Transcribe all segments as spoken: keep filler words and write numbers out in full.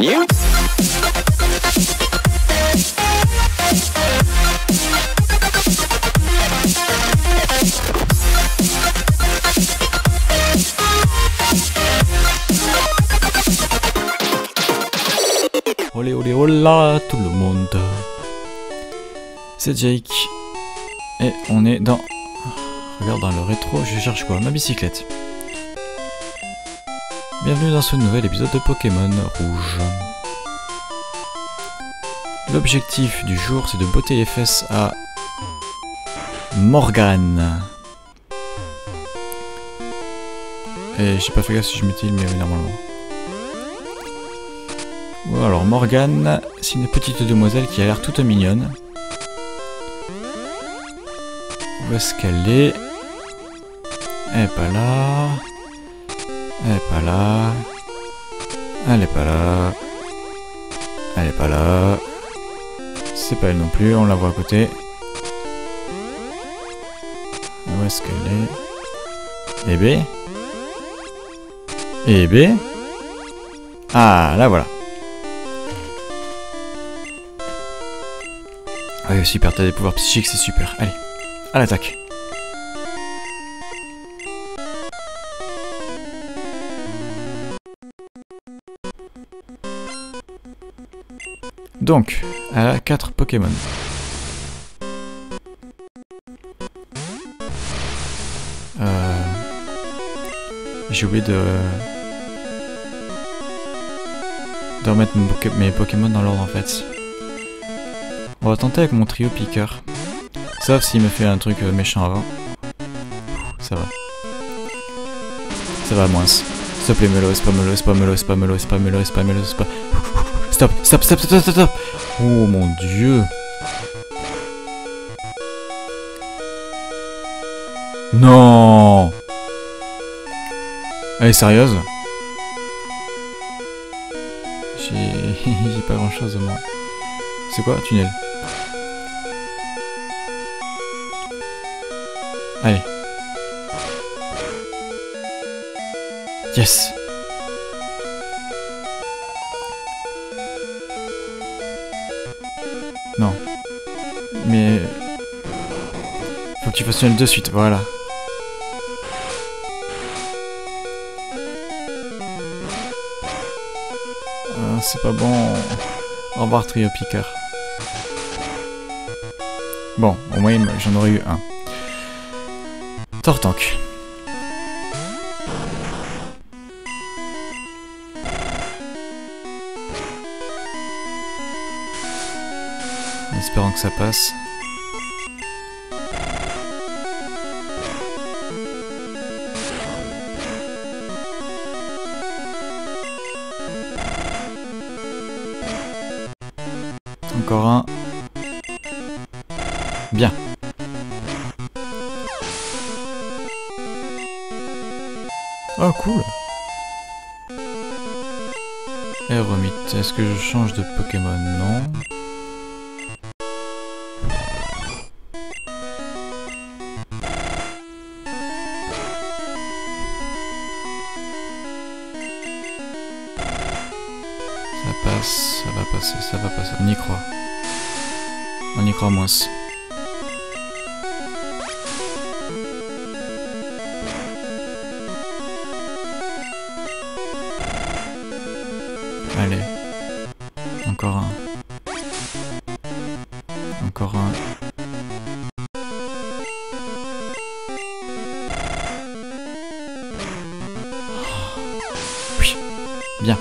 you. Olé olé hola tout le monde. C'est Jake. Et on est dans... Regarde dans le rétro, je cherche quoi? Ma bicyclette. Bienvenue dans ce nouvel épisode de Pokémon Rouge. L'objectif du jour, c'est de botter les fesses à Morgane. Et j'ai pas fait gaffe si je mettais mais normalement. Bon, alors Morgane, c'est une petite demoiselle qui a l'air toute mignonne. Où est-ce qu'elle est? Elle est pas là. Elle est pas là. Elle est pas là. Elle est pas là. C'est pas elle non plus, on la voit à côté. Où est-ce qu'elle est? Eh B? Eh B? Ah, là voilà. Ah super, t'as des pouvoirs psychiques, c'est super. Allez, à l'attaque. Donc, elle a quatre Pokémon. Euh... J'ai oublié de... de remettre mes Pokémon dans l'ordre en fait. On va tenter avec mon trio piqueur. Sauf s'il me fait un truc méchant avant. Ça va. Ça va moins. S'il te plaît, Melo, spamelo, spamelo, spamelo, spamelo, spamelo, spamelo. Stop, stop, stop, stop, stop, stop. Oh mon dieu. Non. Elle est sérieuse? J'ai pas grand chose moi. C'est quoi? Tunnel. Allez. Yes. Non. Mais... Faut que tu fasses tunnel de suite, voilà. Ah, c'est pas bon. Au revoir trio piqueur. Bon, au moins j'en aurais eu un. Tortank. En espérant que ça passe. Encore un. Bien. Oh cool. Eremite. Est-ce que je change de Pokémon? Non. Ça passe, ça va passer, ça va passer. On y croit. On y croit moins. Allez. Encore un. Encore un. Oui. Bien.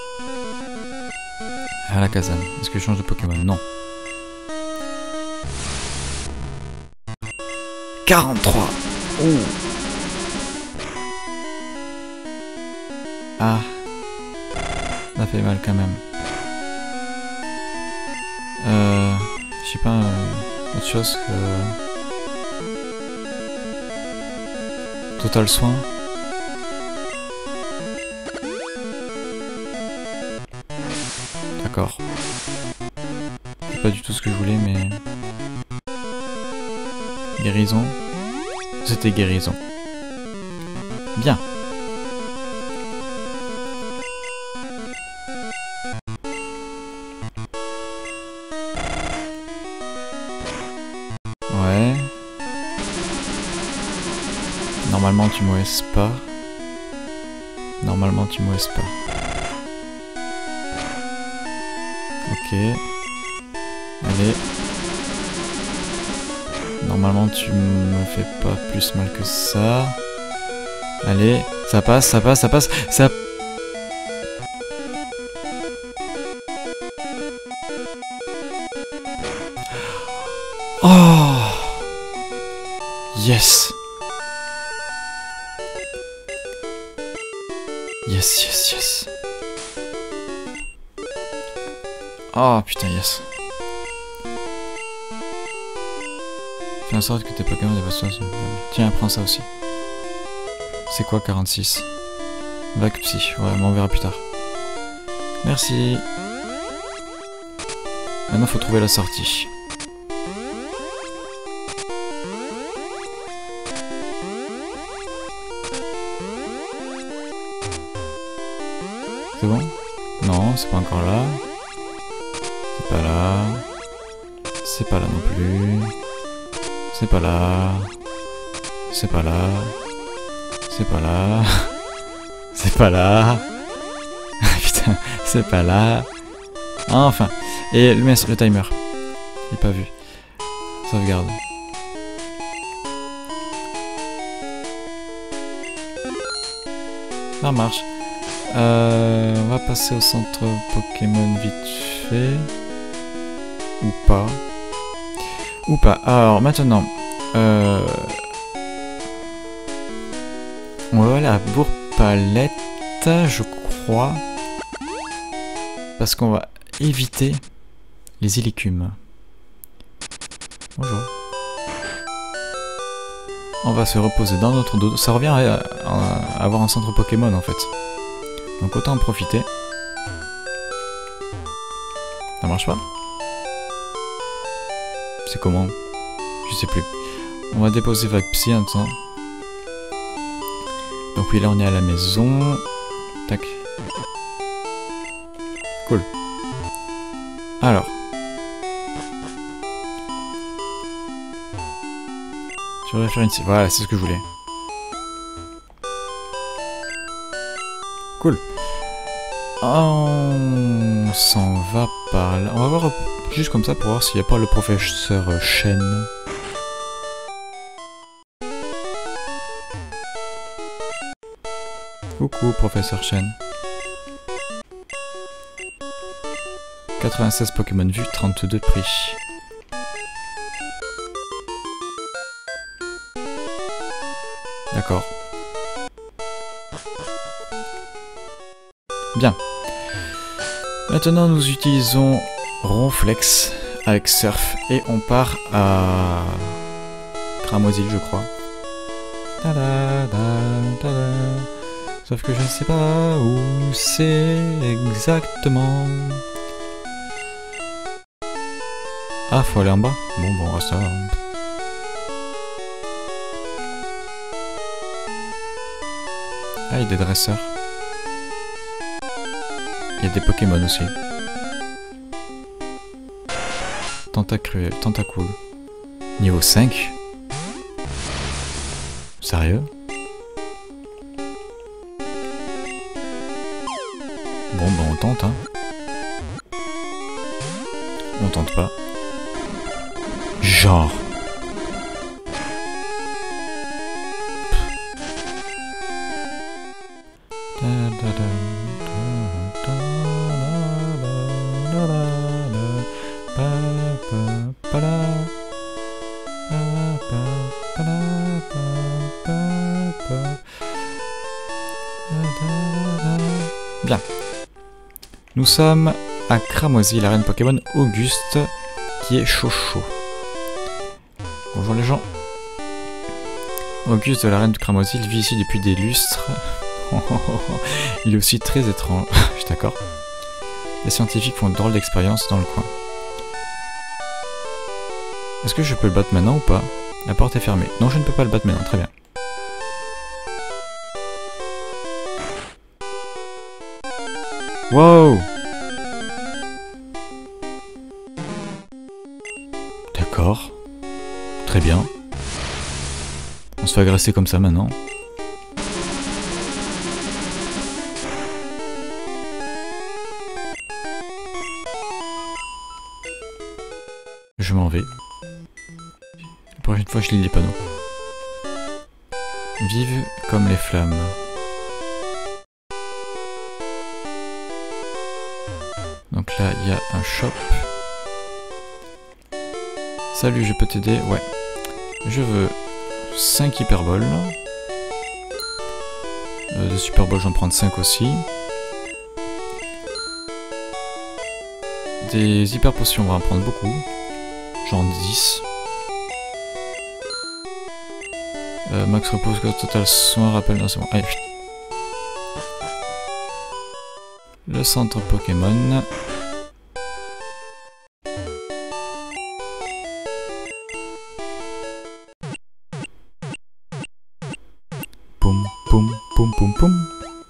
À la Kazan. Est-ce que je change de Pokémon? Non. quarante-trois. Oh. Ah. Ça fait mal quand même. Euh... Je sais pas... Euh, autre chose que... Total soin. D'accord. C'est pas du tout ce que je voulais, mais... Guérison. C'était guérison. Bien. Normalement tu m'ouesses pas. Normalement tu m'ouesses pas. Ok. Allez. Normalement tu me fais pas plus mal que ça. Allez, ça passe, ça passe, ça passe, ça... Oh! Yes! Yes, yes, yes. Oh putain, yes. Fais en sorte que tes Pokémon dépassent. Tiens, prends ça aussi. C'est quoi quarante-six? Vague psy, ouais, mais on verra plus tard. Merci. Maintenant, faut trouver la sortie. C'est bon? Non, c'est pas encore là. C'est pas là. C'est pas là non plus. C'est pas là. C'est pas là. C'est pas là. C'est pas là. Putain, c'est pas là. Enfin. Et le, le timer. Il est pas vu. Sauvegarde. Ça marche. Euh, on va passer au centre Pokémon vite fait. Ou pas. Ou pas. Alors maintenant. Euh... On va aller à Bourg-Palette, je crois. Parce qu'on va éviter les illicumes. Bonjour. On va se reposer dans notre dos. Ça revient à, à avoir un centre Pokémon en fait. Donc autant en profiter. Ça marche pas? C'est comment? Je sais plus. On va déposer Vague Psy un temps. Donc oui, là on est à la maison. Tac. Cool. Alors. Je voudrais faire une... Voilà, c'est ce que je voulais. Cool. On s'en va par là. On va voir juste comme ça pour voir s'il n'y a pas le professeur Chen. Coucou, professeur Chen. quatre-vingt-seize Pokémon vus, trente-deux prix. D'accord. Bien. Maintenant, nous utilisons Ronflex avec Surf et on part à Cramoisil, je crois. Tada, tada, tada. Sauf que je ne sais pas où c'est exactement. Ah, faut aller en bas? Bon, bon, on reste là. Ah, il y a des dresseurs. Il y a des Pokémon aussi. Tentacruel, Tentacool. Niveau cinq? Sérieux? Bon, bah on tente, hein. On tente pas. Genre. Bien. Nous sommes à Cramoisil, l'arène Pokémon Auguste, qui est chaud chaud. Bonjour les gens. Auguste de l'arène de Cramoisil vit ici depuis des lustres. Il est aussi très étrange. Je suis d'accord. Les scientifiques font de drôles d'expériences dans le coin. Est-ce que je peux le battre maintenant ou pas? La porte est fermée. Non, je ne peux pas le battre maintenant. Très bien. Wow! D'accord. Très bien. On se fait agresser comme ça maintenant. je m'en vais. La prochaine fois, je lis les panneaux. Vive comme les flammes. Donc là, il y a un shop. Salut, je peux t'aider? Ouais. Je veux cinq hyperboles. Euh, de superboles, j'en prends cinq aussi. Des hyper potions, on va en prendre beaucoup. Genre dix. Euh, max repose, total soin, rappel, non c'est bon. Allez, putain. Le centre Pokémon. Poum, poum, poum, poum, poum.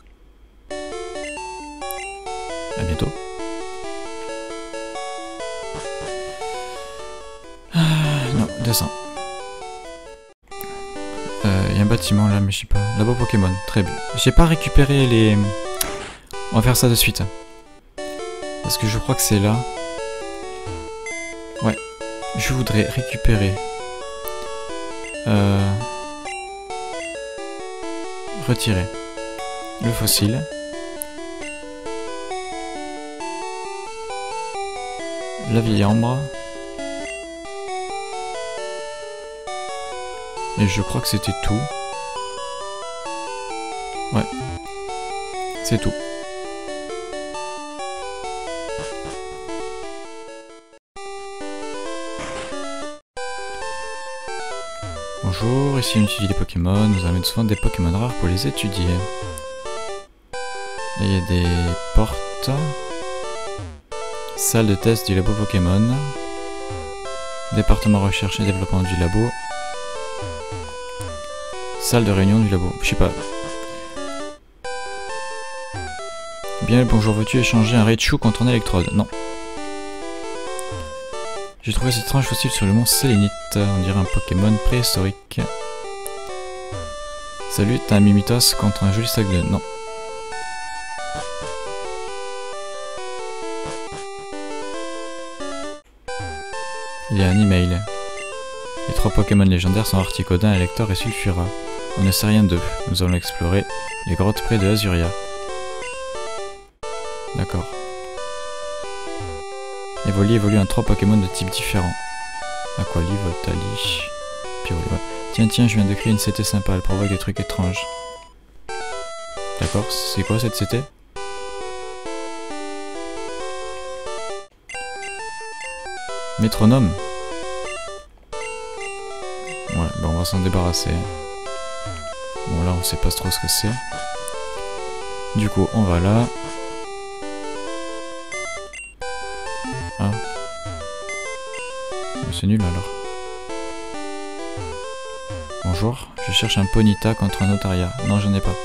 À bientôt. Ah, non, descends. Il euh, y a un bâtiment là, mais je sais pas. Labo Pokémon, très bien. J'ai pas récupéré les... On va faire ça de suite. Parce que je crois que c'est là. Ouais. Je voudrais récupérer... Euh... Retirer le fossile. La vieille ambre. Et je crois que c'était tout. Ouais. C'est tout. Bonjour, ici on étudie les Pokémon. Nous amène souvent des Pokémon rares pour les étudier. Là il y a des portes. Salle de test du labo Pokémon. Département recherche et développement du labo. Salle de réunion du labo. Je sais pas. Bien, bonjour, veux-tu échanger un Raichu contre un électrode? Non. J'ai trouvé cet étrange fossile sur le mont Sélénite. On dirait un Pokémon préhistorique. Salut, t'as un Mimitos contre un joli sac de... Non. Il y a un email. Les trois Pokémon légendaires sont Articodin, Elector et Sulfura. On ne sait rien d'eux. Nous allons explorer les grottes près de Azuria. D'accord. Evoli évolue en trois Pokémon de types différents. Aquali, Voltali, Pyroli. Tiens, tiens, je viens de créer une C T sympa, elle provoque des trucs étranges. D'accord, c'est quoi cette C T? Métronome. Ouais, bah on va s'en débarrasser. Bon là on sait pas trop ce que c'est. Du coup on va là. Ah. C'est nul alors. Bonjour, je cherche un Ponyta contre un Notaria. Non, j'en ai pas.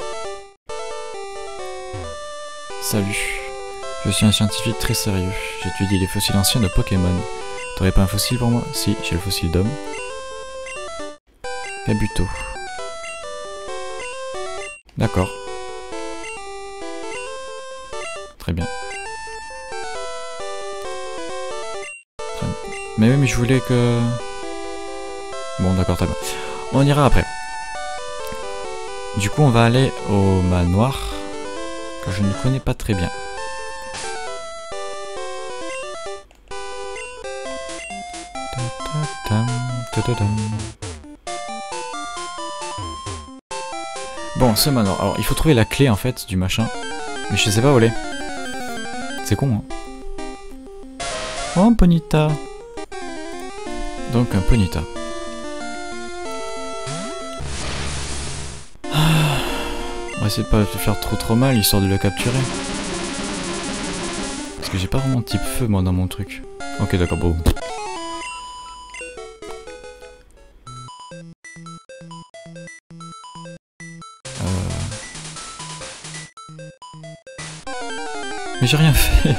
Salut. Je suis un scientifique très sérieux. J'étudie les fossiles anciens de Pokémon. T'aurais pas un fossile pour moi? Si, j'ai le fossile d'homme. Kabuto. D'accord. Très bien. Mais oui, mais je voulais que... Bon, d'accord, très bien. On ira après. Du coup, on va aller au manoir, que je ne connais pas très bien. Bon, ce manoir. Alors, il faut trouver la clé, en fait, du machin. Mais je sais pas où elle est. C'est con, hein. Oh, un Ponyta. Donc un Ponyta. On va essayer de pas le faire trop trop mal, histoire de le capturer. Parce que j'ai pas vraiment type feu moi dans mon truc. Ok d'accord, bon. Euh... Mais j'ai rien fait.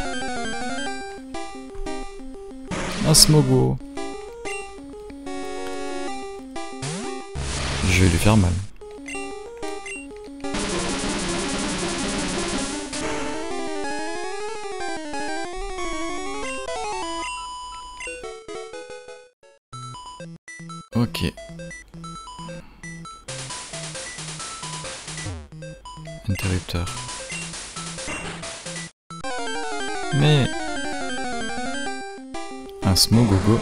Un Smogo. Je vais lui faire mal. Ok. Interrupteur. Mais... Un Smogogo.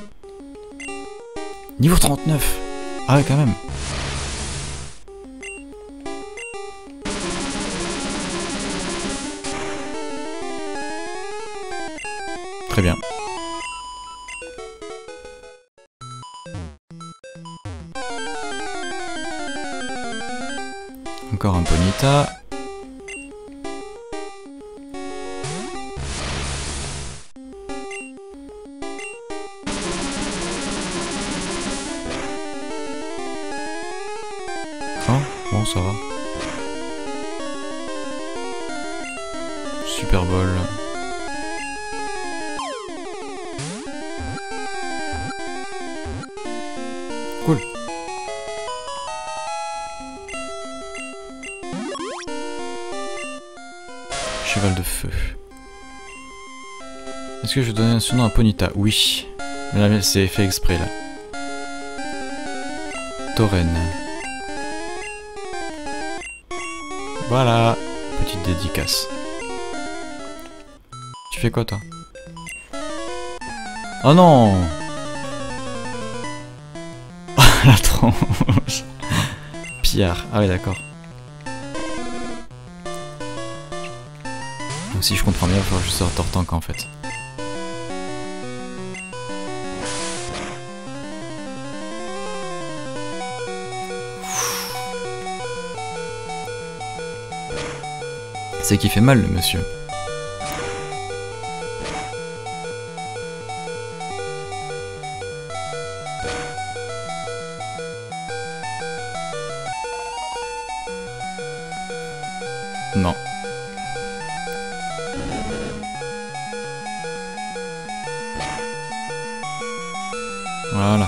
Niveau trente-neuf. Ah ouais, quand même. Très bien. Encore un Ponyta. Oh, bon, ça va. Super Ball. Cool. Cheval de feu. Est-ce que je donnais un surnom à Ponyta? Oui. Mais là, c'est fait exprès, là. Tauren. Voilà. Petite dédicace. Tu fais quoi, toi? Oh non! La tronche. Pierre. Ah ouais, d'accord. Donc si je comprends bien, il va falloir que je sorte Tortank en fait. C'est qui fait mal, le monsieur. Non. Voilà.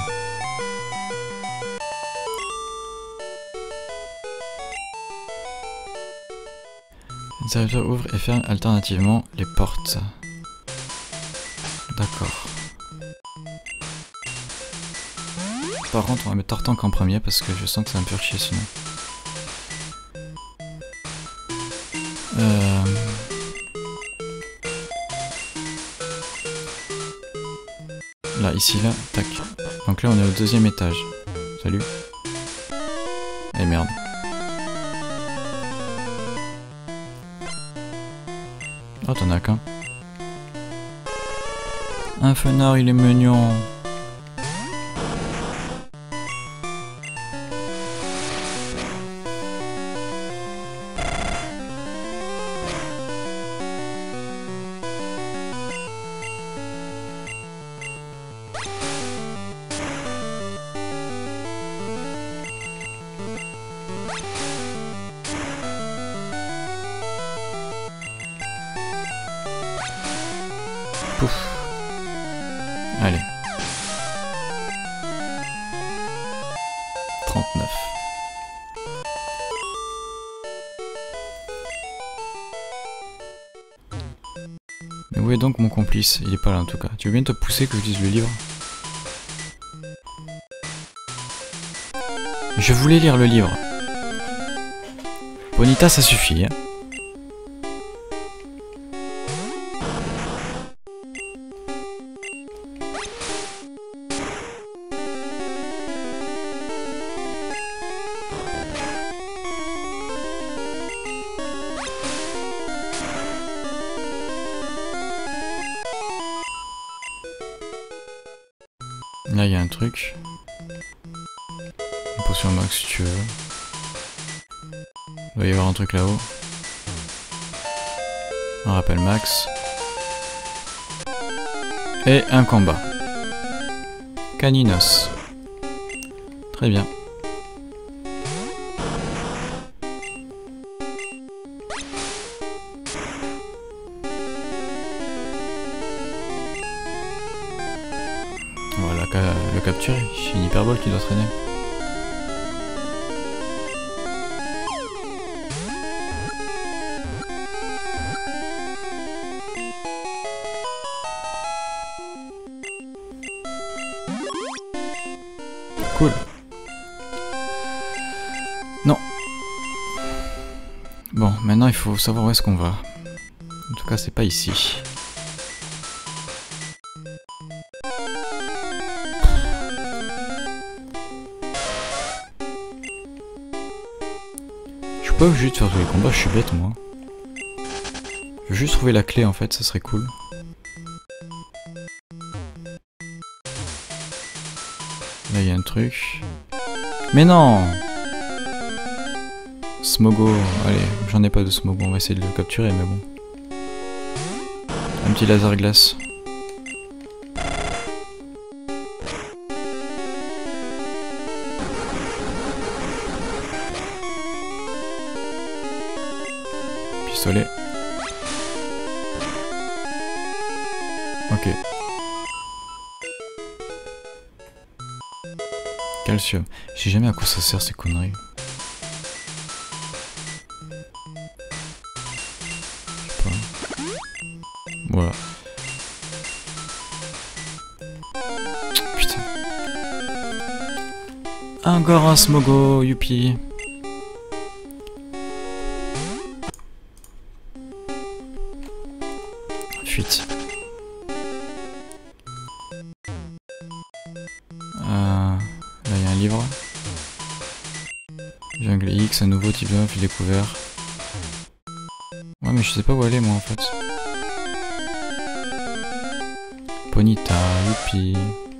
Les serviteurs ouvrent et ferment alternativement les portes. D'accord. Par contre, on va mettre Tortank en premier parce que je sens que ça va me faire chier sinon. Euh... Là, ici, là, tac. Donc là, on est au deuxième étage. Salut. Eh merde. Oh, t'en as qu'un. Un fenard, il est mignon. Pouf. Allez. trente-neuf. Mais où est donc mon complice? Il est pas là en tout cas. Tu veux bien te pousser que je lise le livre? Je voulais lire le livre. Ponyta, ça suffit, hein. Là, il y a un truc. Une potion max si tu veux. Il doit y avoir un truc là-haut. Un rappel max. Et un combat. Caninos. Très bien. Voilà, le capturer. C'est une hyperbole qui doit traîner. Cool. Non. Bon, maintenant il faut savoir où est-ce qu'on va. En tout cas, c'est pas ici. Je suis pas obligé de faire tous les combats, je suis bête moi. Je veux juste trouver la clé en fait, ça serait cool. Là il y a un truc. Mais non! Smogo, allez, j'en ai pas de Smogo, on va essayer de le capturer mais bon. Un petit laser glace. Pistolet. Ok. Calcium. Je sais jamais à quoi ça sert ces conneries. Je sais pas. Voilà. Putain. Encore un Smogo, youpi. Fuite. Euh, là il y a un livre. Jungle X, un nouveau type de meuf découvert. Ouais mais je sais pas où aller moi en fait. Ponita, youpi.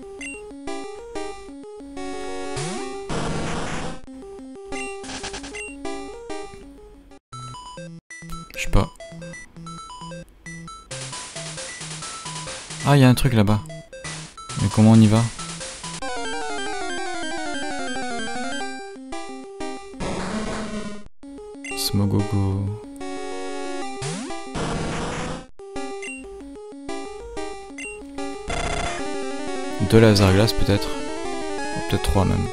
Je sais pas. Ah, il y a un truc là-bas. Mais comment on y va? Smogogo. Deux laser glace peut-être. Peut-être trois même.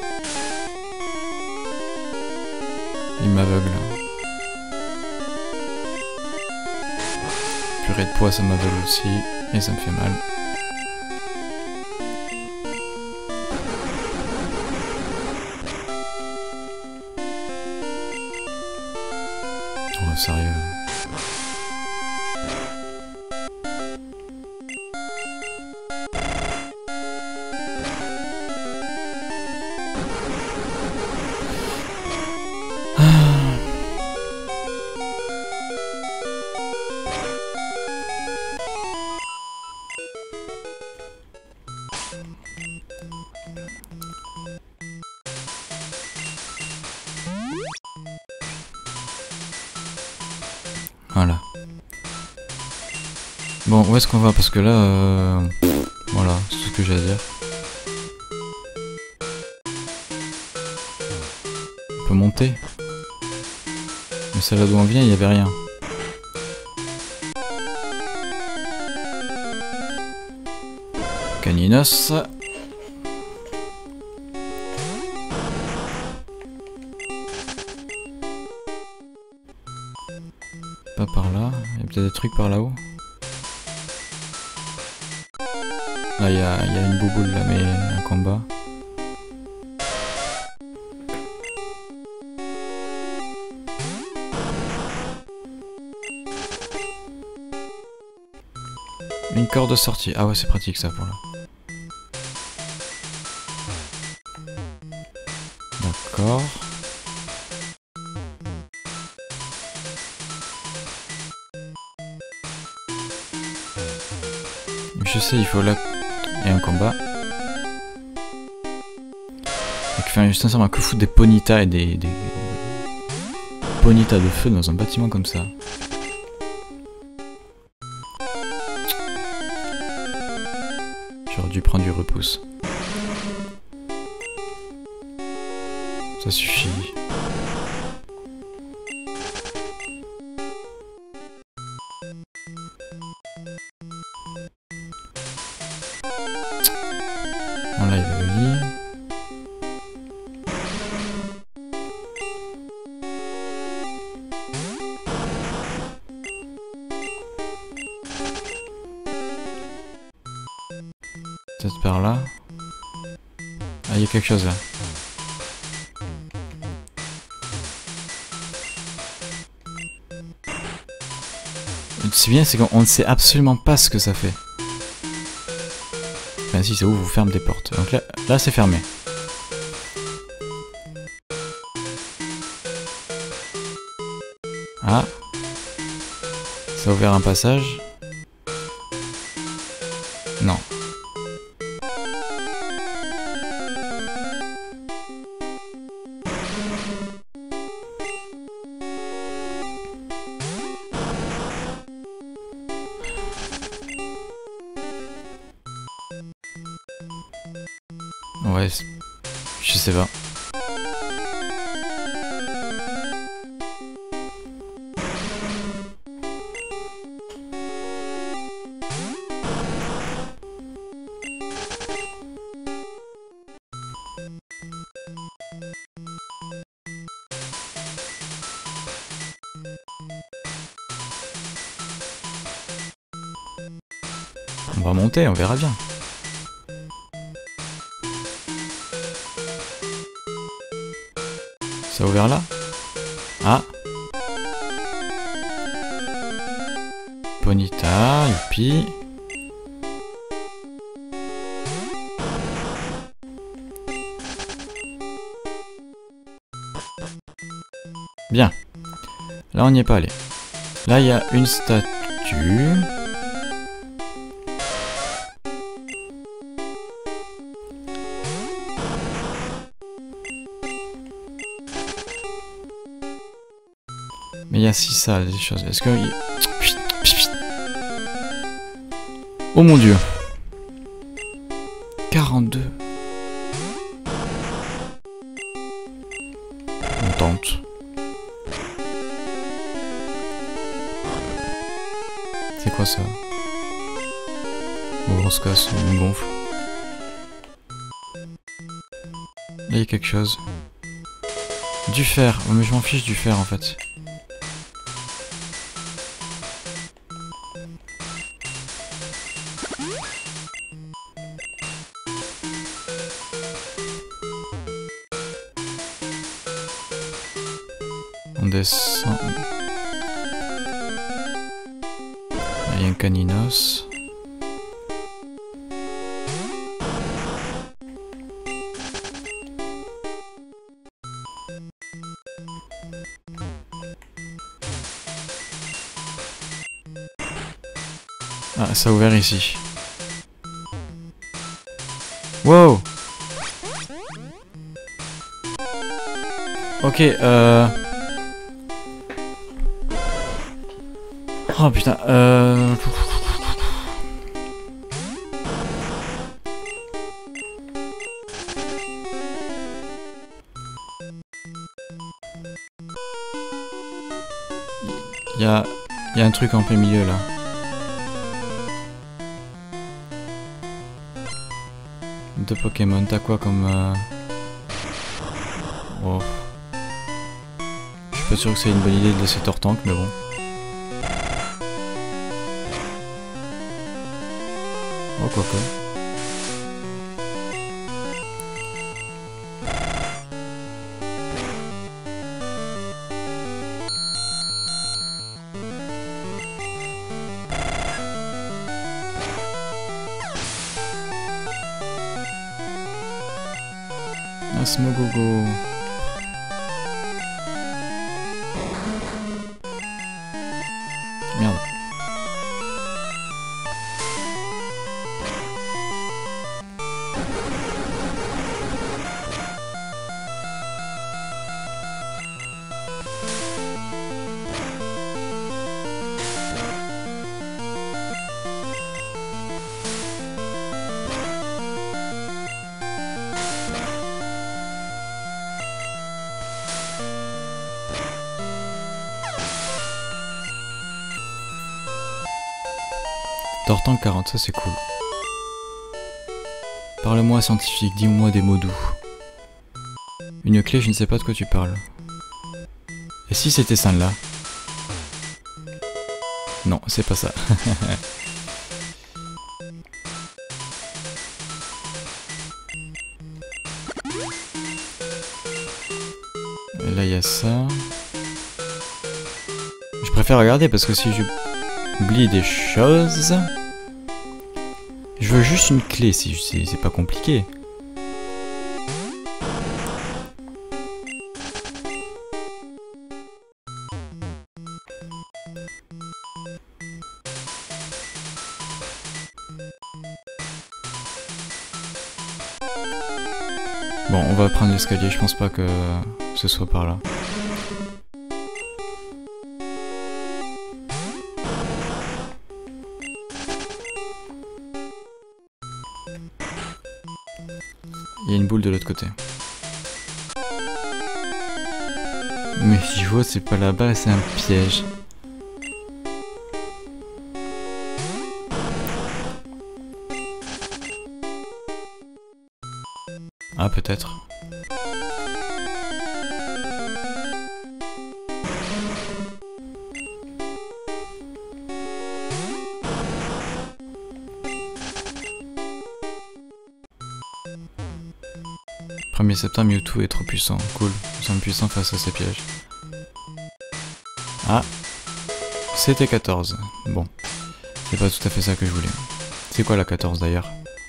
Il m'aveugle. Purée de poids, ça m'aveugle aussi. Et ça me fait mal. Oh, sérieux. Voilà. Bon, où est-ce qu'on va? Parce que là, euh... voilà, c'est tout ce que j'ai à dire. On peut monter. Mais celle-là d'où on vient, il n'y avait rien. Caninos. Pas par là, il y a peut-être des trucs par là-haut. Là il y a, y a une bouboule là, mais un combat. Une corde de sortie, ah ouais c'est pratique ça pour là. D'accord. Je sais, il faut là... Et un combat. Donc, enfin, sincèrement, que foutre des ponitas et des... des... ponitas de feu dans un bâtiment comme ça? J'aurais dû prendre du repousse. Ça suffit. Bon là il y avait le lit. Peut-être par là. Ah il y a quelque chose là. c'est bien, c'est qu'on ne sait absolument pas ce que ça fait. Enfin si, ça ouvre ou ferme des portes. Donc là, là c'est fermé. Ah. Ça a ouvert un passage. Non. Ouais, je sais pas. On va monter, on verra bien. Ça a ouvert là? Ah. Ponyta, youpi. Bien. Là, on n'y est pas allé. Là, il y a une statue. Mais il y a six salles, des choses. Est-ce que... Oh mon dieu. quarante-deux. On tente. C'est quoi ça? Bon, on se casse, on gonfle. Là, il y a quelque chose. Du fer. Oh, mais je m'en fiche du fer en fait. On descend. Il y a un caninos. Ah, ça a ouvert ici. Wow! Ok, euh... oh putain, euh... Il y a... Il y a un truc en plein milieu là. Deux Pokémon, t'as quoi comme... Euh... Oh. Je suis pas sûr que c'est une bonne idée de laisser Tortank, mais bon. Oh, quoi que. Ah, Smogogo. Merde. Tortank quarante, ça c'est cool. Parle-moi scientifique, dis-moi des mots doux. Une clé, je ne sais pas de quoi tu parles. Et si c'était celle-là? Non, c'est pas ça. Et là, il y a ça. Je préfère regarder parce que si je... Oublier des choses. Je veux juste une clé, si c'est pas compliqué. Bon, on va prendre l'escalier, je pense pas que ce soit par là. Il y a une boule de l'autre côté. Mais je vois, c'est pas là-bas, c'est un piège. Ah, peut-être. premier septembre, Mewtwo est trop puissant. Cool, nous sommes puissants face à ces pièges. Ah, c'était quatorze. Bon, c'est pas tout à fait ça que je voulais. C'est quoi la quatorze d'ailleurs?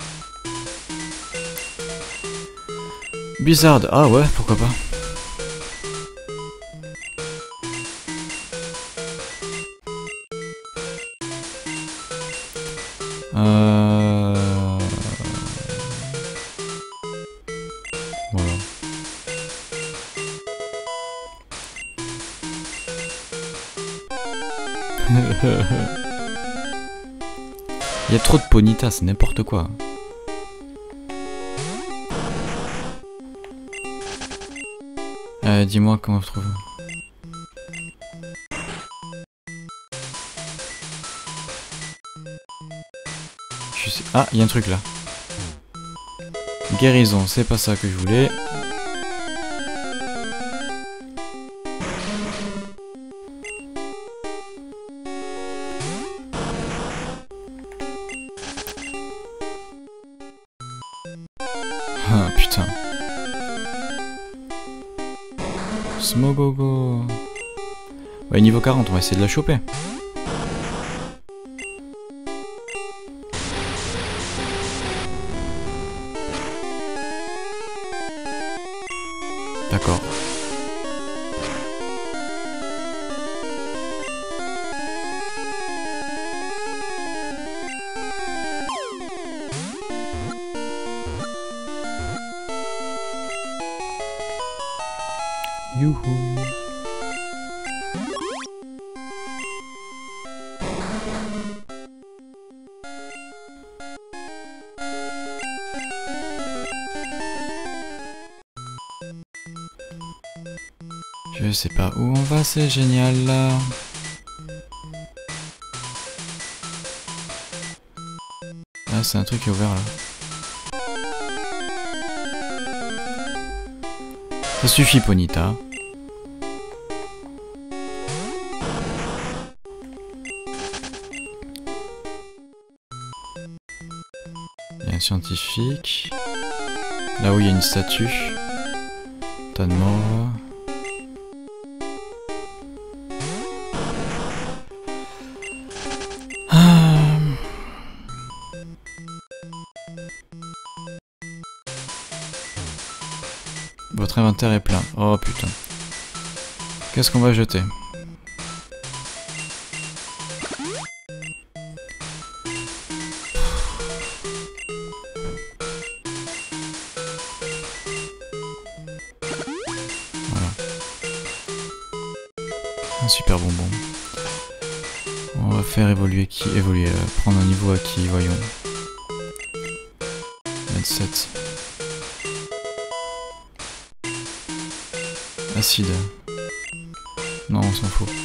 Blizzard, ah ouais, pourquoi pas. Euh... Voilà. Il y a trop de Ponyta, c'est n'importe quoi. Euh, dis-moi comment je trouve. Je sais... Ah, il y a un truc là. Guérison, c'est pas ça que je voulais. Ah putain. Smogogo. Ouais, niveau quarante, on va essayer de la choper. D'accord. Youhou. Je sais pas où on va, c'est génial là. Ah, c'est un truc qui est ouvert là. Ça suffit, Ponyta. Il y a un scientifique. Là où il y a une statue. Tas de morts. Votre inventaire est plein. Oh putain. Qu'est-ce qu'on va jeter? Voilà. Un super bonbon. On va faire évoluer qui? Évoluer. Euh, prendre un niveau acquis, voyons. vingt-sept. Acide. Non, on s'en fout.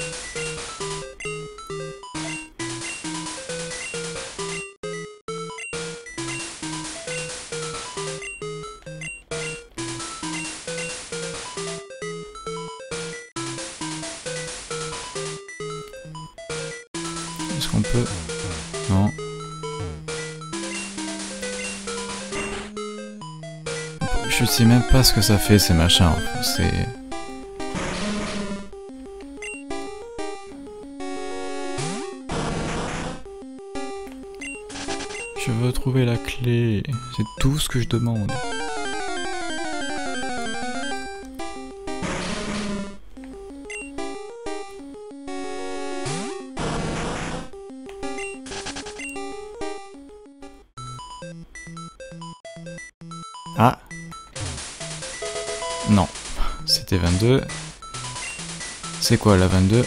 Est-ce qu'on peut... Non. Je sais même pas ce que ça fait ces machins. C'est... Je veux trouver la clé. C'est tout ce que je demande. Ah. Non. C'était vingt-deux. C'est quoi la vingt-deux?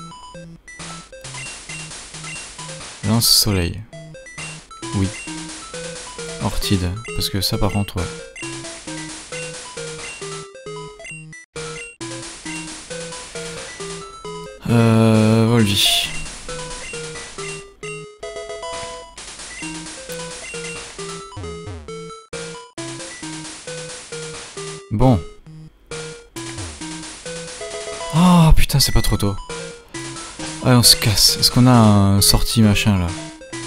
Lance-soleil. Oui. Ortide. Parce que ça par contre, ouais. Euh... Volvi. Bon. Oh putain, c'est pas trop tôt. Allez, on se casse. Est-ce qu'on a un sortie machin là?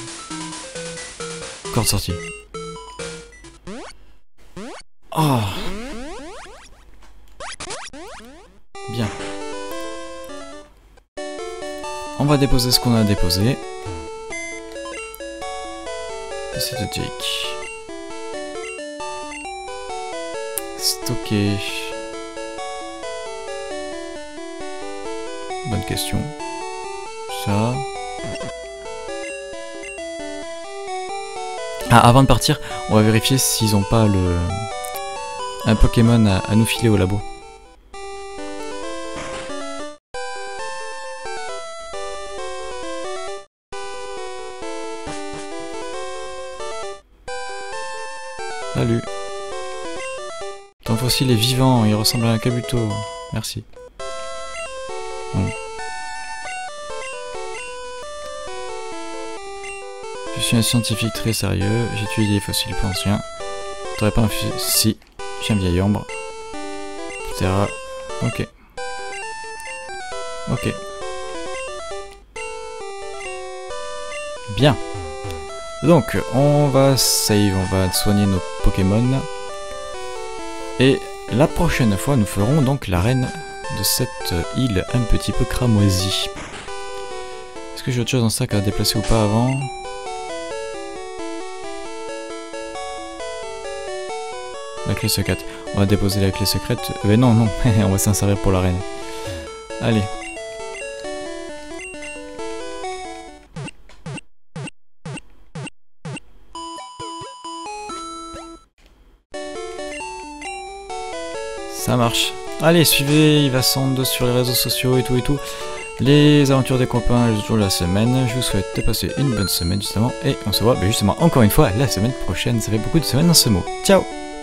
Corde sortie. Oh. Bien. On va déposer ce qu'on a déposé. C'est de Jake. Stocker. Bonne question. Ça. Ah, avant de partir, on va vérifier s'ils ont pas le un Pokémon à, à nous filer au labo. Salut. Ton fossile est vivant, il ressemble à un Kabuto. Merci. Bon. Je suis un scientifique très sérieux, j'étudie les fossiles plus anciens. T'aurais pas un fusil? Si, j'ai un vieil ombre. et cetera. Ok. Ok. Bien. Donc, on va save, on va soigner nos Pokémon. Et la prochaine fois, nous ferons donc l'arène de cette île un petit peu cramoisie. Est-ce que j'ai autre chose dans le sac à déplacer ou pas avant? La clé secrète. On va déposer la clé secrète. Mais non, non, on va s'en servir pour l'arène. Allez. Ça marche. Allez, suivez Yvasand sur les réseaux sociaux et tout et tout. Les aventures des copains le jour de la semaine. Je vous souhaite de passer une bonne semaine justement. Et on se voit ben, justement encore une fois la semaine prochaine. Ça fait beaucoup de semaines dans ce mot. Ciao!